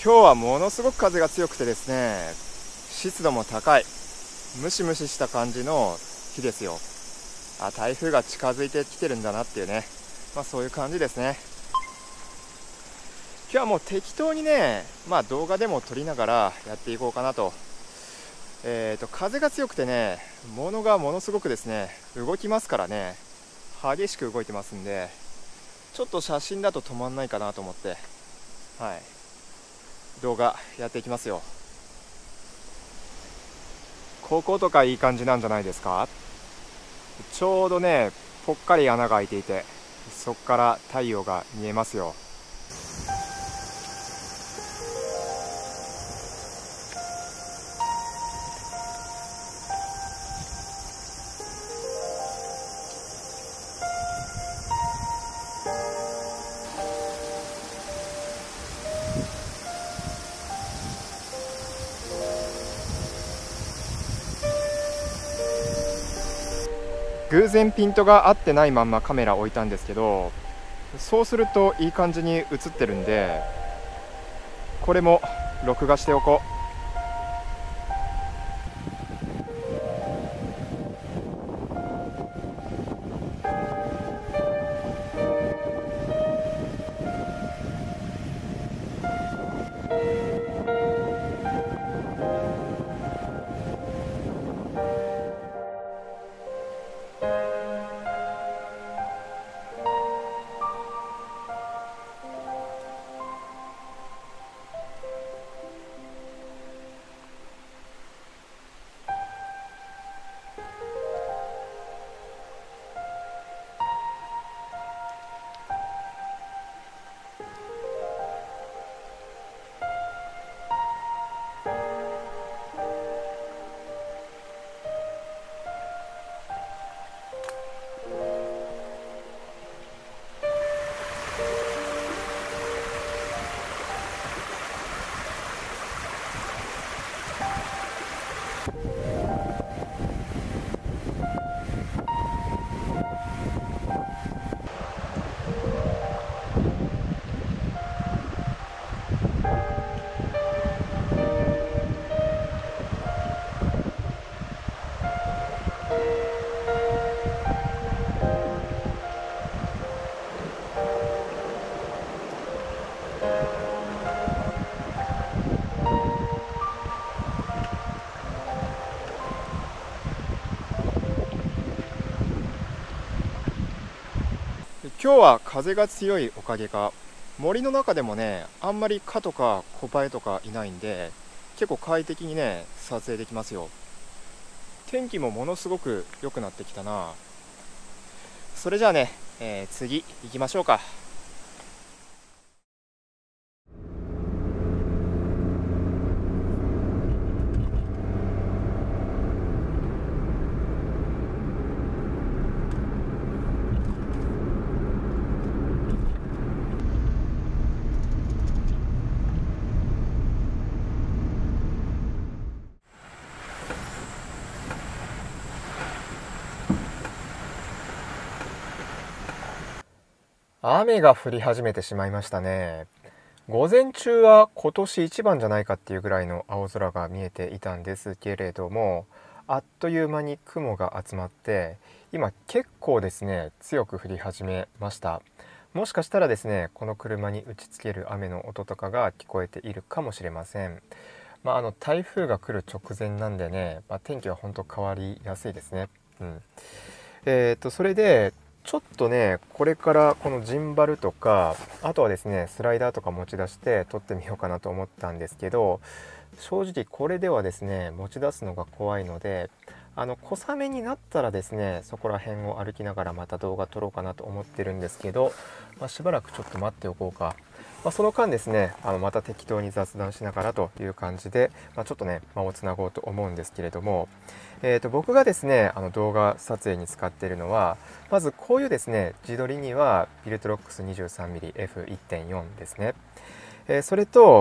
今日はものすごく風が強くてですね、湿度も高い、ムシムシした感じの日ですよ。台風が近づいてきてるんだなっていうね、そういう感じですね。今日はもう適当にね、動画でも撮りながらやっていこうかなと。風が強くてね、物がものすごくですね動きますからね、激しく動いてますんで、ちょっと写真だと止まんないかなと思って、動画やっていきますよ。こことかいい感じなんじゃないですか。ちょうどねぽっかり穴が開いていて、そこから太陽が見えますよ。偶然ピントが合ってないまんまカメラ置いたんですけど、そうするといい感じに映ってるんで、これも録画しておこう。今日は風が強いおかげか、森の中でもねあんまり蚊とかコバエとかいないんで、結構快適にね撮影できますよ。天気もものすごく良くなってきたな。それじゃあね、次行きましょうか。雨が降り始めてしまいましたね。午前中は今年一番じゃないかっていうぐらいの青空が見えていたんですけれども、あっという間に雲が集まって、今結構ですね強く降り始めました。もしかしたらですねこの車に打ちつける雨の音とかが聞こえているかもしれません。台風が来る直前なんでね、天気は本当変わりやすいですね。それでちょっとねこれからこのジンバルとか、あとはですねスライダーとか持ち出して撮ってみようかなと思ったんですけど、正直これではですね持ち出すのが怖いので、小雨になったらですねそこら辺を歩きながらまた動画撮ろうかなと思ってるんですけど、しばらくちょっと待っておこうか。その間ですねまた適当に雑談しながらという感じで、ちょっとね間をつなごうと思うんですけれども、僕がですね動画撮影に使っているのは、まずこういうですね自撮りにはビルトロックス 23mmF1.4 ですね。それと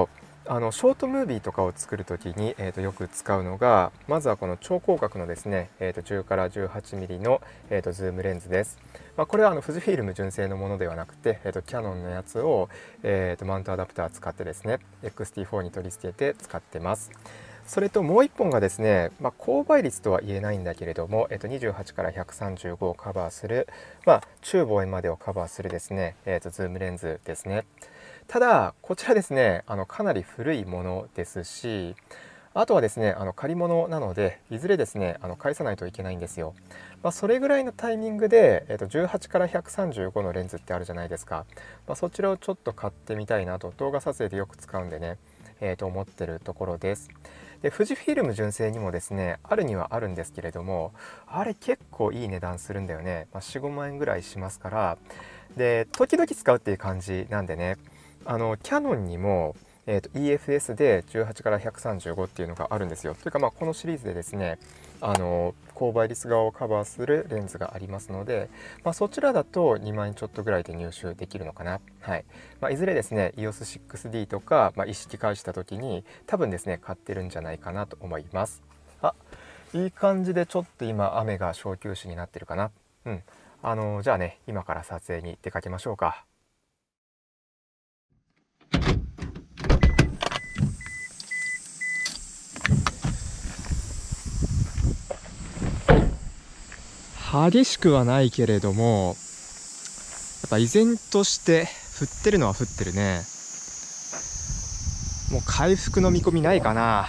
ショートムービーとかを作るときに、よく使うのが、まずはこの超広角のですね、10から 18mm の、ズームレンズです。これは富士フィルム純正のものではなくて、キヤノンのやつを、マウントアダプター使ってですね XT4 に取り付けて使ってます。それともう1本がですね、高倍率とは言えないんだけれども、28から135をカバーする、中望遠までをカバーするですね、ズームレンズですね。ただこちらですね、かなり古いものですし、あとはですね、借り物なのでいずれですね返さないといけないんですよ。それぐらいのタイミングで、18から135のレンズってあるじゃないですか。そちらをちょっと買ってみたいなと、動画撮影でよく使うんでね、と思ってるところです。で富士フィルム純正にもですねあるにはあるんですけれども、あれ結構いい値段するんだよね。4、5万円ぐらいしますから、で時々使うっていう感じなんでね、キヤノンにも、EFS で18から135っていうのがあるんですよ。というかこのシリーズでですね高倍率側をカバーするレンズがありますので、そちらだと2万円ちょっとぐらいで入手できるのかな。はい。いずれですね EOS6D とか、意識返した時に多分ですね買ってるんじゃないかなと思います。いい感じでちょっと今雨が小休止になってるかな。じゃあね今から撮影に出かけましょうか。激しくはないけれども、やっぱ依然として降ってるのは降ってるね。もう回復の見込みないかな。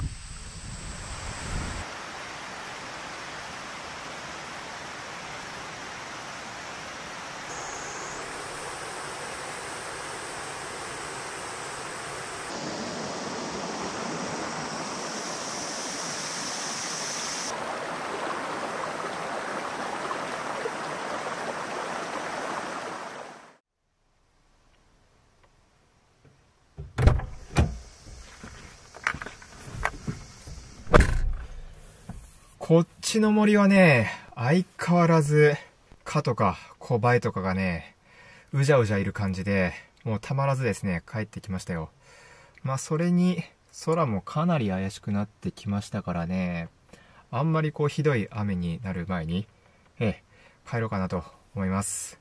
こっちの森はね、相変わらず蚊とかコバエとかがね、うじゃうじゃいる感じで、もうたまらずですね、帰ってきましたよ。それに空もかなり怪しくなってきましたからね、あんまりひどい雨になる前に、帰ろうかなと思います。